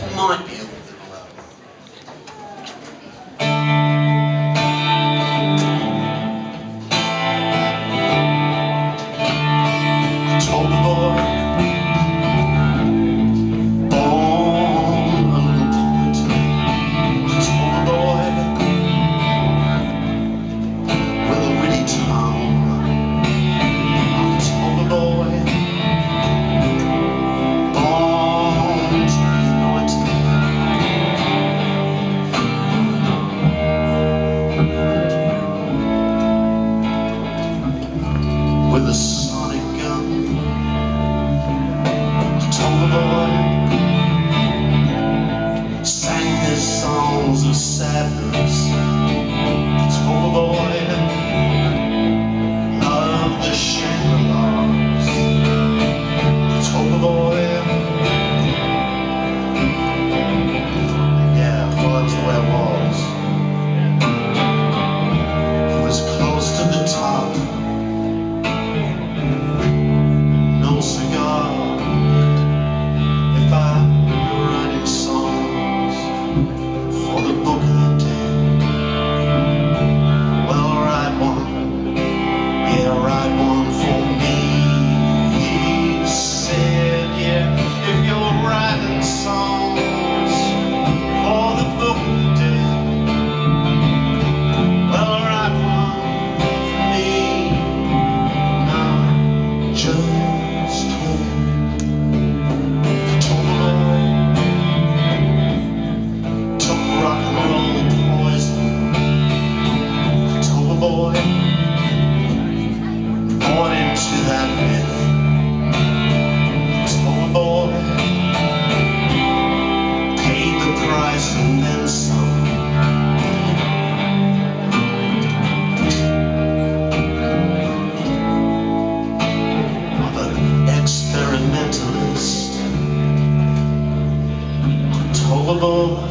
might be a little bit low. Told a boy, born a little pointer. Told a boy with a witty tongue. Told a boy, born to be anointed. With a sonic gun. Told the boy, sang his songs of sadness. Told the boy, loved the Shangri-Las. Told the boy, yeah, well that's the way it was. He was close to the top, no cigar. If I were writing songs for the book of the dead, well, write one, yeah, write one for me. He said, yeah, if you're writing songs for the book of the dead, well, write one for me. Now, just wait. Boy, born into that myth. Told a boy, paid the price and then some. I'm an experimentalist. Told a boy,